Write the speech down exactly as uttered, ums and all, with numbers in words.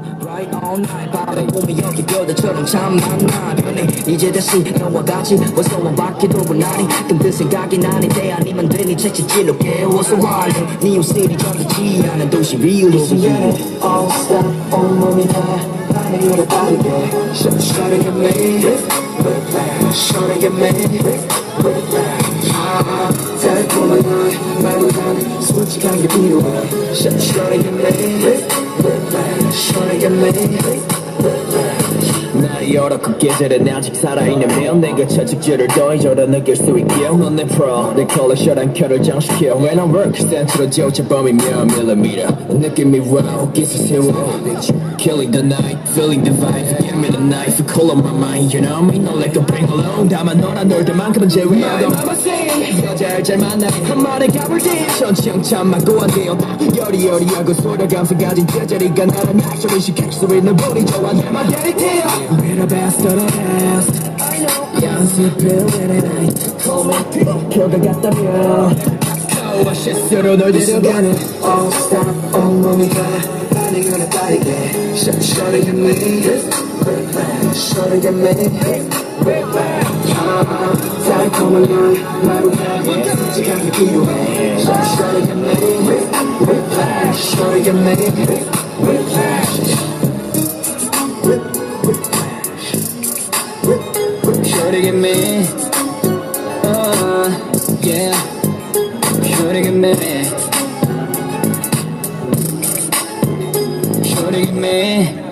Right all night 밤에 오면 여기 뼈대처럼 참 많아 변해 이제 다시 너와 같이 벗어와 바퀴 돌고 나니 뜬 생각이 나니 때 아니면 되니 채찍질로 깨워서 말해 네 옷들이 전부지 않은 도시 real over here All stop 온몸이 다 반응으로 빠르게 Shorty get me Shorty get me 달콤한 너의 말보다는 솔직한 게 필요해 Shorty get me Shorty get me 날이 어렵고 계절은 아직 살아있는 내가 채찍질을 더 이저려 느낄 수 있게 넌 내 프로 내 컬러셔란 켜를 장식해 When I work 센트로 조차범이며 millimeter 느낌이 wow 기스 세워 Killing the night feeling the vibe Give me the knife cool on my mind You know me no like a bring along 다만 너랑 놀 때만큼은 제외하고 My mama say 여자를 잘 만나 한 말에 가볼 때 천천참 맞고 안 돼요 여리여리하고 소려 감성 가진 제자리가 나를 낙점을 시킬 수 있는 보니 좋아 내 맘대로 돼요 We're the best of the best I know 연습해 every night Call me 결과 같다면 가와 실수로 널 데려가는 All stop 온몸이 다 반응을 따르게 Shorty get me Shorty get me 달콤한 너의 말보다 솔직한 게 필요해 Shorty get me Shorty get me Shorty get me, uh, yeah. Shorty get me, Shorty get me.